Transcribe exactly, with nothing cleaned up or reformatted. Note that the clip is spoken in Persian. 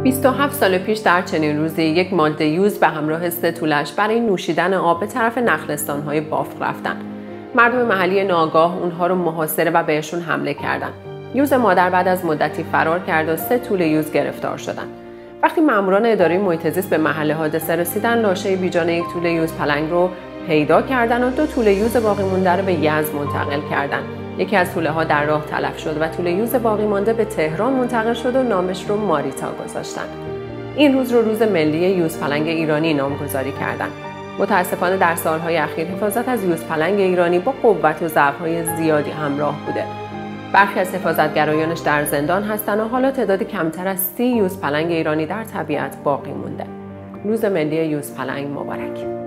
بیست و هفت سال پیش در چنین روزی یک ماده یوز به همراه سه طولش برای نوشیدن آب به طرف نخلستان‌های بافق رفتن. مردم محلی ناآگاه اونها رو محاصره و بهشون حمله کردند. یوز مادر بعد از مدتی فرار کرد و سه طول یوز گرفتار شدند. وقتی ماموران اداره محیط زیست به محل حادثه رسیدن، لاشه بیجان یک طول یوز پلنگ رو پیدا کردن و دو طول یوز باقی مونده رو به یزد منتقل کردند. یکی از توله ها در راه تلف شد و طول یوز باقی مانده به تهران منتقل شد و نامش رو ماریتا گذاشتن. این روز رو روز ملی یوز پلنگ ایرانی نامگذاری کردند. متاسفانه در سالهای اخیر حفاظت از یوز پلنگ ایرانی با قوت و ضعف‌های زیادی همراه بوده. برخی از حفاظتگرایانش در زندان هستند و حالا تعدادی کمتر از سی یوز پلنگ ایرانی در طبیعت باقی مونده. روز ملی یوز پلنگ مبارک.